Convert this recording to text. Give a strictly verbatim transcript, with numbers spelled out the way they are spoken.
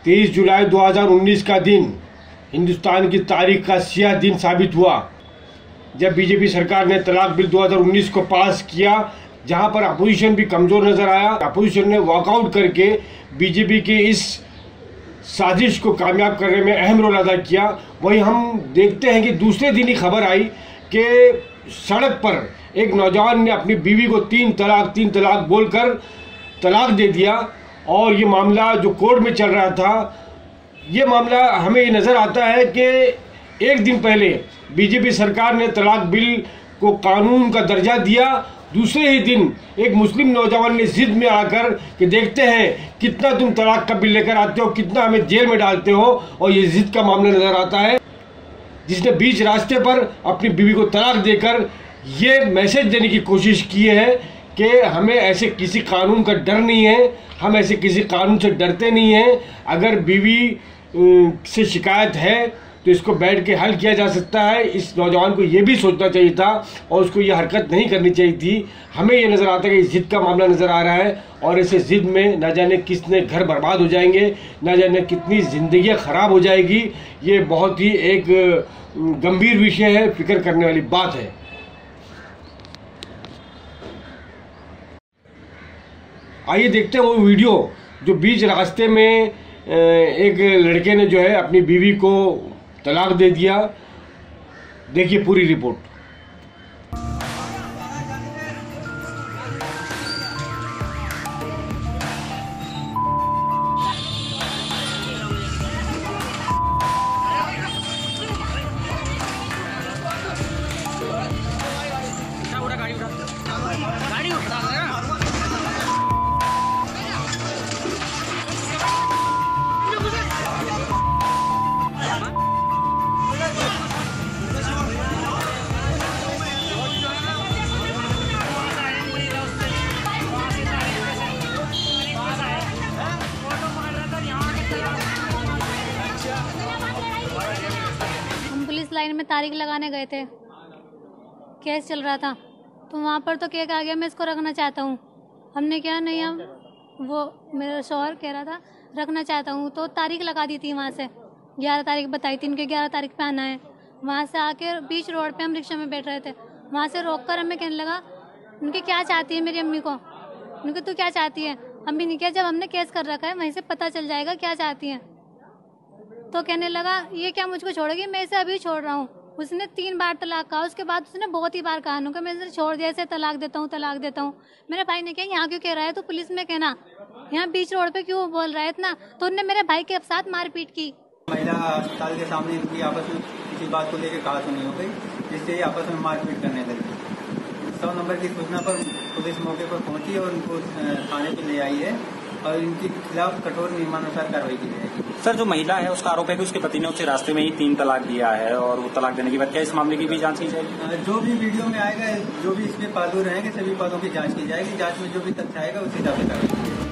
तेईस जुलाई दो हज़ार उन्नीस का दिन हिंदुस्तान की तारीख का सियाह दिन साबित हुआ जब बीजेपी सरकार ने तलाक बिल दो हज़ार उन्नीस को पास किया, जहां पर अपोजिशन भी कमजोर नजर आया। अपोजिशन ने वॉकआउट करके बीजेपी की इस साजिश को कामयाब करने में अहम रोल अदा किया। वहीं हम देखते हैं कि दूसरे दिन ही खबर आई कि सड़क पर एक नौजवान ने अपनी बीवी को तीन तलाक तीन तलाक बोलकर तलाक दे दिया और ये मामला जो कोर्ट में चल रहा था, ये मामला हमें ये नज़र आता है कि एक दिन पहले बीजेपी सरकार ने तलाक बिल को कानून का दर्जा दिया, दूसरे ही दिन एक मुस्लिम नौजवान ने जिद में आकर कि देखते हैं कितना तुम तलाक का बिल लेकर आते हो, कितना हमें जेल में डालते हो, और ये जिद का मामला नज़र आता है, जिसने बीच रास्ते पर अपनी बीवी को तलाक देकर ये मैसेज देने की कोशिश की है कि हमें ऐसे किसी कानून का डर नहीं है, हम ऐसे किसी कानून से डरते नहीं हैं। अगर बीवी से शिकायत है तो इसको बैठ के हल किया जा सकता है। इस नौजवान को ये भी सोचना चाहिए था और उसको ये हरकत नहीं करनी चाहिए थी। हमें ये नज़र आता है कि जिद का मामला नज़र आ रहा है और ऐसे जिद में न जाने किसने घर बर्बाद हो जाएंगे, न जाने कितनी ज़िंदगियाँ ख़राब हो जाएगी। ये बहुत ही एक गंभीर विषय है, फिक्र करने वाली बात है। आइए देखते हैं वो वीडियो जो बीच रास्ते में एक लड़के ने जो है अपनी बीवी को तलाक दे दिया। देखिए पूरी रिपोर्ट। लाइन में तारीख लगाने गए थे, केस चल रहा था, तो वहाँ पर तो केक आ गया, मैं इसको रखना चाहता हूँ। हमने क्या नहीं, हम वो मेरा शौहर कह रहा था रखना चाहता हूँ, तो तारीख लगा दी थी वहाँ से, ग्यारह तारीख बताई थी इनके, ग्यारह तारीख पे आना है। वहाँ से आके बीच रोड पे हम रिक्शा में बैठ रहे थे, वहाँ से रोक कर हमें कहने लगा उनके क्या चाहती है मेरी अम्मी को, उनके तू क्या चाहती है। हम भी नहीं किया, जब हमने केस कर रखा है वहीं से पता चल जाएगा क्या चाहती है। तो कहने लगा ये क्या मुझको छोड़ेगी, मैं इसे अभी छोड़ रहा हूँ। उसने तीन बार तलाक कहा, उसके बाद उसने बहुत ही बार कहा कि मैं इसे छोड़ दिया, इसे तलाक देता हूँ तलाक देता हूँ। मेरे भाई ने कहा यहाँ क्यों कह रहा है, तो पुलिस में कहना, यहाँ बीच रोड पे क्यों बोल रहा है इतना। तो उनने मेरे भाई के साथ मारपीट की। महिला अस्पताल के सामने इनकी आपस में किसी बात को लेकर कहा सुनी हो गई, जिससे आपस में मारपीट करने लगी। सौ नंबर की सूचना पर पुलिस मौके पर पहुंची और उनको थाने पे ले आई है और इनके खिलाफ कठोर नियमानुसार कार्रवाई की जाएगी। सर, जो महिला है उसका आरोप है कि उसके पति ने उसे रास्ते में ही तीन तलाक दिया है और वो तलाक देने के बाद क्या इस मामले की भी जांच की जाएगी? जो भी वीडियो में आएगा, जो भी इसमें पालू रहेंगे, सभी पदों की जांच की जाएगी। जांच में जो भी तथ्य आएगा उसी हिसाब से कार्रवाई की जाएगी।